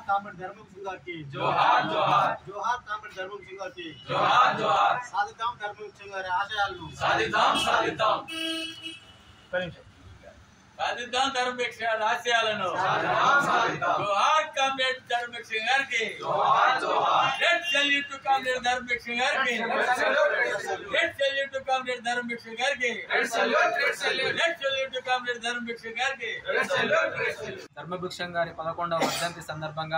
Comrade ధర్మం సింగ్ గారికి జోహార్ జోహార్ జోహార్ కామ్రేడ్ ధర్మం సింగ్ గారికి జోహార్ జోహార్ సాధిద్దాం ధర్మం సింగ్ గారి ఆశయాలను సాధిద్దాం సాధిద్దాం ధర్మభిక్ష ఆశయాలను జోహార్ కామ్రేడ్ ధర్మభిక్ష గారికి జోహార్ జోహార్ red salute to comrade Dharmabhiksha గారికి red salute to comrade Dharmabhiksha గారికి red salute to comrade Dharmabhiksha గారికి ధర్మభిక్ష గారి 11వ వర్ధంతి సందర్భంగా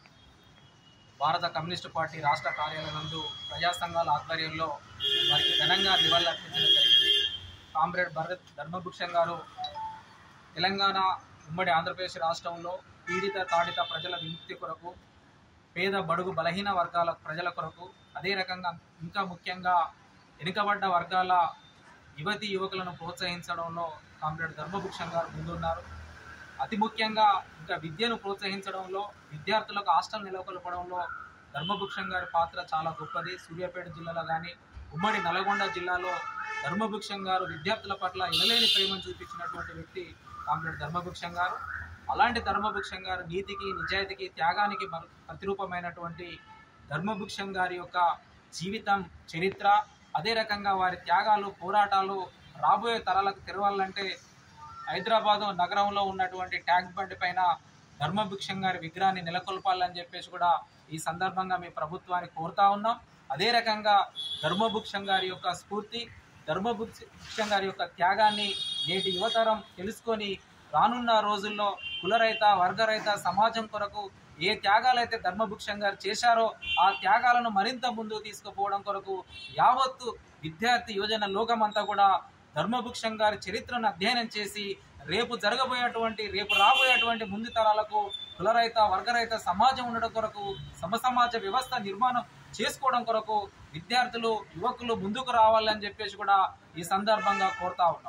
భారత కమ్యూనిస్టు పార్టీ రాష్ట్ర కార్యాలయం నందు ప్రజా సంఘాల ఆధ్వర్యంలో వారికి ఘనంగా నివాళులర్పించడం జరిగింది. కామ్రేడ్ ధర్మభిక్ష గారు తెలంగాణ ఉమ్మడి ఆంధ్రప్రదేశ్ రాష్ట్రంలో పీడిత తాడిత ప్రజల విముక్తి కొరకు, పేద బడుగు బలహీన వర్గాల ప్రజల కొరకు, అదే రకంగా ఇంకా ముఖ్యంగా వెనుకబడ్డ వర్గాల యువతీ యువకులను ప్రోత్సహించడంలో కామ్రేడ్ ధర్మభిక్ష గారు ముందున్నారు. అతి ముఖ్యంగా ఇంకా విద్యను ప్రోత్సహించడంలో, విద్యార్థులకు హాస్టల్ నెలకొల్పడంలో ధర్మభిక్ష గారి పాత్ర చాలా గొప్పది. సూర్యాపేట జిల్లాలో కానీ ఉమ్మడి నల్గొండ జిల్లాలో ధర్మభిక్ష గారు విద్యార్థుల పట్ల ఎనలేని ప్రేమను చూపించినటువంటి వ్యక్తి కామ్రేడ్ ధర్మభిక్ష గారు. అలాంటి ధర్మభిక్ష గారు నీతికి, నిజాయితీకి, త్యాగానికి ప్రతిరూపమైనటువంటి ధర్మభిక్ష గారి యొక్క జీవితం, చరిత్ర, అదే రకంగా వారి త్యాగాలు, పోరాటాలు రాబోయే తరాలకు తెరవాలంటే హైదరాబాదు నగరంలో ఉన్నటువంటి ట్యాంక్ బండి పైన ధర్మభిక్ష గారి విగ్రహాన్ని నెలకొల్పాలని చెప్పేసి కూడా ఈ సందర్భంగా మీ ప్రభుత్వాన్ని కోరుతా ఉన్నాం. అదే రకంగా ధర్మభిక్ష గారి యొక్క స్ఫూర్తి, ధర్మభిక్ష గారి యొక్క త్యాగాన్ని నేటి యువతరం తెలుసుకొని రానున్న రోజుల్లో కులరహిత, వర్గరహిత సమాజం కొరకు ఏ త్యాగాలైతే ధర్మభిక్ష గారు చేశారో ఆ త్యాగాలను మరింత ముందుకు తీసుకుపోవడం కొరకు యావత్తు విద్యార్థి యువజన లోకమంతా కూడా ధర్మభిక్ష గారి చరిత్రను అధ్యయనం చేసి రేపు రాబోయేటువంటి ముందు తరాలకు కులరహిత, వర్గరహిత సమాజం ఉండడం కొరకు, సమసమాజ వ్యవస్థ నిర్మాణం చేసుకోవడం కొరకు విద్యార్థులు, యువకులు ముందుకు రావాలని చెప్పేసి కూడా ఈ సందర్భంగా కోరుతా ఉన్నాం.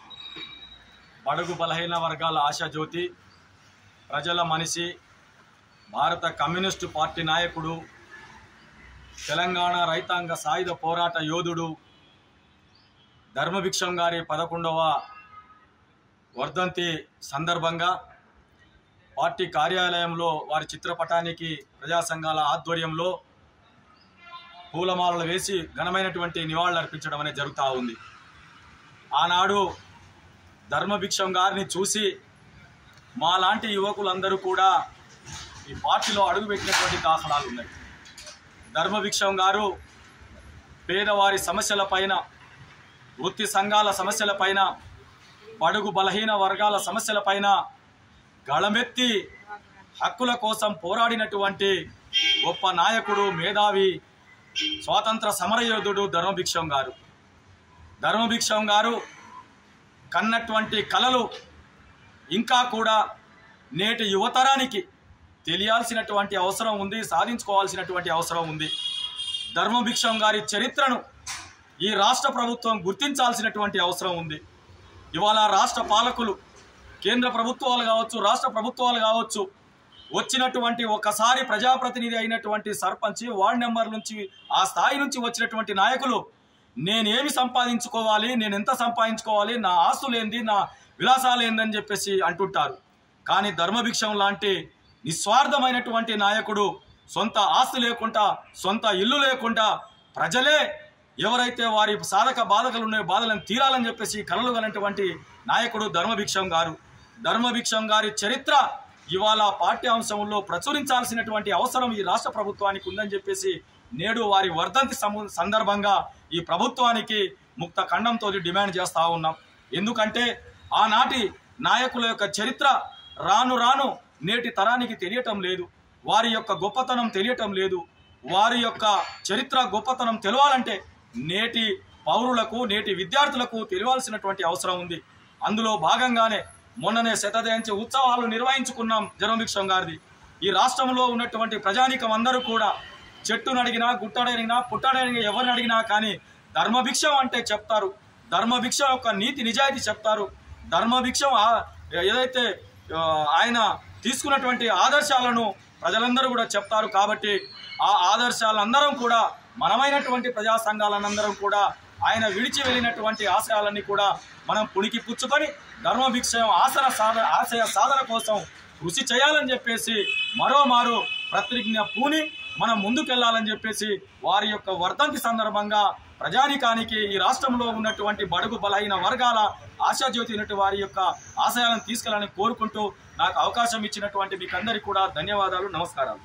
బడుగు బలహీన వర్గాల ఆశాజ్యోతి, ప్రజల మనిషి, భారత కమ్యూనిస్టు పార్టీ నాయకుడు, తెలంగాణ రైతాంగ సాయుధ పోరాట యోధుడు ధర్మభిక్ష గారి 11వ వర్ధంతి సందర్భంగా పార్టీ కార్యాలయంలో వారి చిత్రపటానికి ప్రజా సంఘాల ఆధ్వర్యంలో పూలమాలలు వేసి ఘనమైనటువంటి నివాళులు అర్పించడం అనేది జరుగుతూ ఉంది. ఆనాడు ధర్మభిక్ష గారిని చూసి మాలాంటి యువకులందరూ కూడా ఈ పార్టీలో అడుగుపెట్టినటువంటి దాఖలాలు ఉన్నాయి. ధర్మభిక్ష గారు పేదవారి సమస్యలపైన, వృత్తి సంఘాల సమస్యలపైన, బడుగు బలహీన వర్గాల సమస్యలపైన గళమెత్తి హక్కుల కోసం పోరాడినటువంటి గొప్ప నాయకుడు, మేధావి, స్వాతంత్ర సమరయోధుడు ధర్మభిక్ష గారు. ధర్మభిక్ష గారు కన్నటువంటి కలలు ఇంకా కూడా నేటి యువతరానికి తెలియాల్సినటువంటి అవసరం ఉంది, సాధించుకోవాల్సినటువంటి అవసరం ఉంది. ధర్మభిక్ష గారి చరిత్రను ఈ రాష్ట్ర ప్రభుత్వం గుర్తించాల్సినటువంటి అవసరం ఉంది. ఇవాళ రాష్ట్ర పాలకులు, కేంద్ర ప్రభుత్వాలు కావచ్చు, రాష్ట్ర ప్రభుత్వాలు కావచ్చు, వచ్చినటువంటి ఒకసారి ప్రజాప్రతినిధి అయినటువంటి సర్పంచ్, వార్డు మెంబర్ నుంచి, ఆ స్థాయి నుంచి వచ్చినటువంటి నాయకులు నేనేమి సంపాదించుకోవాలి, నేను ఎంత సంపాదించుకోవాలి, నా ఆస్తులేంది, నా విలాసాలేందని చెప్పేసి అంటుంటారు. కానీ ధర్మభిక్ష లాంటి నిస్వార్థమైనటువంటి నాయకుడు సొంత ఆస్తి లేకుండా, సొంత ఇల్లు లేకుండా, ప్రజలే ఎవరైతే వారి సాధక బాధకులు ఉన్నాయో బాధలను తీరాలని చెప్పేసి కలలు గలటువంటి నాయకుడు ధర్మభిక్ష గారు. ధర్మభిక్ష గారి చరిత్ర ఇవాళ పాఠ్యాంశంలో ప్రచురించాల్సినటువంటి అవసరం ఈ రాష్ట్ర ప్రభుత్వానికి ఉందని చెప్పేసి నేడు వారి వర్ధంతి సందర్భంగా ఈ ప్రభుత్వానికి ముక్త ఖండంతో డిమాండ్ చేస్తూ ఉన్నాం. ఎందుకంటే ఆనాటి నాయకుల యొక్క చరిత్ర రాను రాను నేటి తరానికి తెలియటం లేదు, వారి యొక్క గొప్పతనం తెలియటం లేదు. వారి యొక్క చరిత్ర గొప్పతనం తెలవాలంటే నేటి పౌరులకు, నేటి విద్యార్థులకు తెలియాల్సినటువంటి అవసరం ఉంది. అందులో భాగంగానే మొన్ననే శతజయంతి ఉత్సవాలు నిర్వహించుకున్నాం ధర్మభిక్ష గారిది. ఈ రాష్ట్రంలో ఉన్నటువంటి ప్రజానీకం అందరూ కూడా చెట్టును అడిగినా, గుట్టడడిగినా, పుట్టడడిగినా, ఎవరిని అడిగినా కానీ ధర్మభిక్ష అంటే చెప్తారు. ధర్మభిక్ష యొక్క నీతి నిజాయితీ చెప్తారు. ధర్మభిక్ష ఏదైతే ఆయన తీసుకున్నటువంటి ఆదర్శాలను ప్రజలందరూ కూడా చెప్తారు. కాబట్టి ఆ ఆదర్శాలందరం కూడా మనమైనటువంటి ప్రజా సంఘాలనందరం కూడా ఆయన విడిచి వెళ్ళినటువంటి ఆశయాలన్నీ కూడా మనం పుణికి పుచ్చుకొని ధర్మభిక్ష ఆశయ సాధన కోసం కృషి చేయాలని చెప్పేసి మరోమారు ప్రతిజ్ఞ పూని మనం ముందుకెళ్లాలని చెప్పేసి వారి యొక్క వర్ధంతి సందర్భంగా ప్రజానికానికి ఈ రాష్ట్రంలో ఉన్నటువంటి బడుగు బలహీన వర్గాల ఆశాజ్యోతి అయినటువంటి వారి యొక్క ఆశయాలను తీసుకెళ్లాలని కోరుకుంటూ నాకు అవకాశం ఇచ్చినటువంటి మీకు అందరికీ కూడా ధన్యవాదాలు, నమస్కారాలు.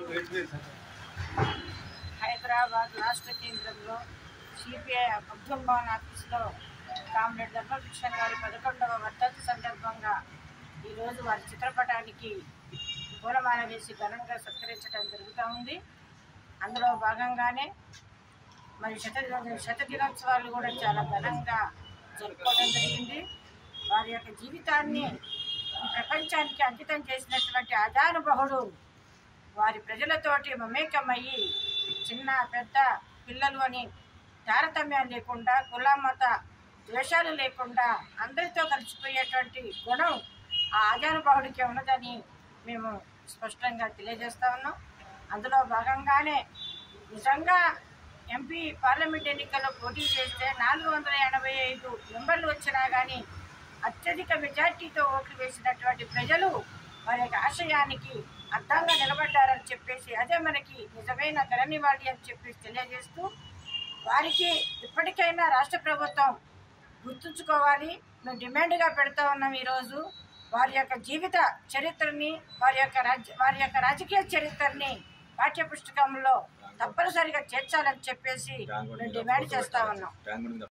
హైదరాబాద్ రాష్ట్ర కేంద్రంలో సిపిఐ అబ్దుల్ భవన్ ఆఫీసులో కామ్రేడ్ ధర్మభిక్షణ్ గారి 11వ వర్ధంతి సందర్భంగా ఈరోజు వారి చిత్రపటానికి పూలమాల వేసి ఘనంగా సత్కరించడం జరుగుతూ ఉంది. అందులో భాగంగానే మరి శత దినోత్సవాలు కూడా చాలా ఘనంగా జరుపుకోవడం జరిగింది. వారి యొక్క జీవితాన్ని ప్రపంచానికి అంకితం చేసినటువంటి ఆజానుబహుడు వారి ప్రజలతోటి మమేకమయ్యి చిన్న పెద్ద పిల్లలు అని తారతమ్యాలు లేకుండా కుల మత ద్వేషాలు లేకుండా అందరితో కలిసిపోయేటువంటి గుణం ఆ ఆజానుబహుడికి ఉన్నదని మేము స్పష్టంగా తెలియజేస్తా ఉన్నాం. అందులో భాగంగానే నిజంగా ఎంపీ పార్లమెంట్ ఎన్నికల్లో పోటీ చేస్తే 485 మెంబర్లు వచ్చినా కానీ అత్యధిక మెజార్టీతో ఓట్లు వేసినటువంటి ప్రజలు వారి యొక్క ఆశయానికి అర్థంగా నిలబడ్డారని చెప్పేసి అదే మనకి నిజమైన ఘననివాళి అని చెప్పేసి తెలియజేస్తూ వారికి ఇప్పటికైనా రాష్ట్ర ప్రభుత్వం గుర్తుంచుకోవాలి. మేము డిమాండ్గా పెడతా ఉన్నాం. ఈరోజు వారి యొక్క జీవిత చరిత్రని వారి యొక్క రాజకీయ చరిత్రని పాఠ్యపుస్తకంలో తప్పనిసరిగా చేర్చాలని చెప్పేసి మేము డిమాండ్ చేస్తా ఉన్నాం.